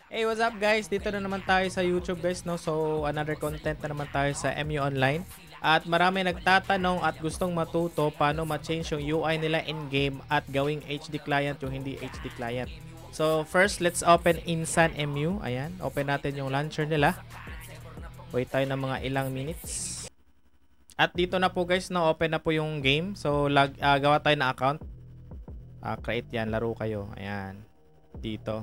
Hey, what's up guys? Dito na naman tayo sa YouTube guys, no? So, another content na naman tayo sa MU Online. At marami nagtatanong at gustong matuto paano ma-change yung UI nila in-game at gawing HD client yung hindi HD client. So, first, let's open Insan MU. Ayan, open natin yung launcher nila. Wait tayo ng mga ilang minutes. At dito na po guys, no? Open na po yung game. So, gawa tayo na account. Create yan, laro kayo. Ayan, dito.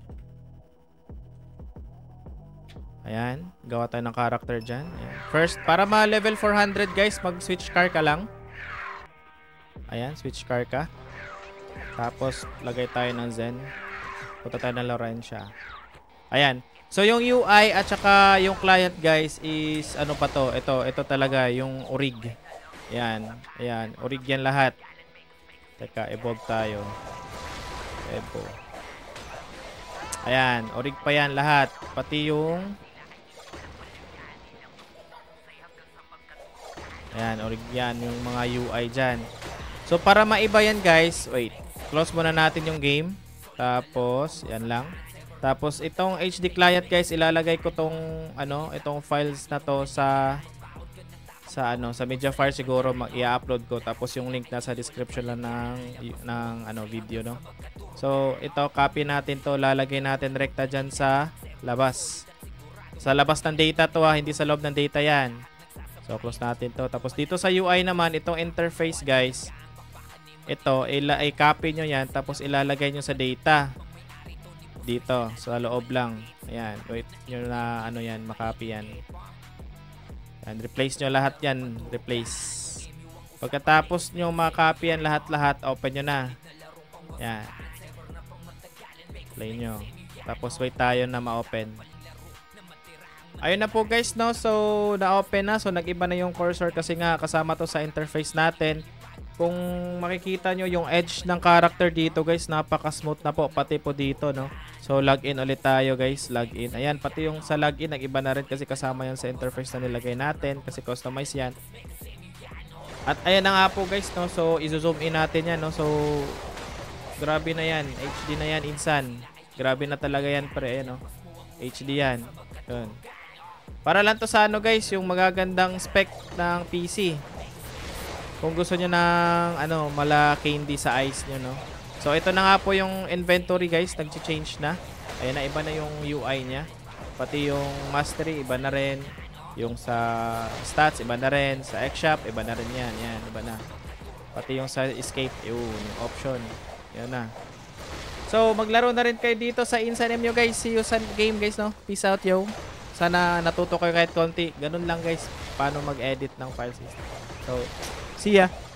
Ayan, gawa tayo ng character dyan. Ayan. First, para ma-level 400 guys, mag-switch car ka lang. Ayan, switch car ka. Tapos, lagay tayo ng Zen. Punta tayo ng Laurentia. Ayan. So, yung UI at saka yung client guys is, ano pa to? Ito talaga, yung orig. Ayan, ayan. Orig yan lahat. Teka, evolve tayo. Evolve. Ayan, orig pa yan lahat. Pati yung... Ayan, orig yan yung mga UI dyan. So, para maiba yan guys, wait. Close muna natin yung game. Tapos, yan lang. Tapos, itong HD client guys, ilalagay ko tong, itong files na to sa Mediafire siguro i-upload ko. Tapos, yung link nasa description lang ng video, no? So, ito, copy natin to. Lalagay natin rekta dyan sa labas. Sa labas ng data to hindi sa loob ng data yan. So, close natin to. Tapos, dito sa UI naman, itong interface guys, ito, i-copy nyo yan. Tapos, ilalagay nyo sa data. Dito, sa loob lang. Ayan, wait nyo na, makopy yan. Ayan, replace nyo lahat yan. Replace. Pagkatapos nyo makopy yan lahat-lahat, open nyo na. Ayan. Play nyo. Tapos, wait tayo na ma-open. Ayun na po guys, no? So, na-open na. So, nag-iba na yung cursor kasi nga kasama to sa interface natin. Kung makikita nyo yung edge ng character dito guys, napaka-smooth na po. Pati po dito, no? So, login ulit tayo guys. Login. Ayan, pati yung sa login, nag-iba na rin kasi kasama yan sa interface na nilagay natin. Kasi customize yan. At ayan na nga po guys, no? So, izo-zoom in natin yan, no? So, grabe na yan. HD na yan, Insan. Grabe na talaga yan, pre. Ayan, no? HD yan. Yun. Para lang to sa guys, yung magagandang spec ng PC. Kung gusto nyo ng malaki hindi sa eyes nyo, no? So ito na nga po yung inventory guys, nag-change na. Ayan na, iba na yung UI nya. Pati yung mastery, iba na rin. Yung sa stats, iba na rin. Sa X-Shop, iba na rin yan. Yan, iba na. Pati yung sa escape, yung option. Yan na. So maglaro na rin kayo dito sa Insan MU guys. See you sa game guys, no? Peace out, yo. Sana natuto kayo kahit konti. Ganun lang guys, paano mag-edit ng file system. So, see ya!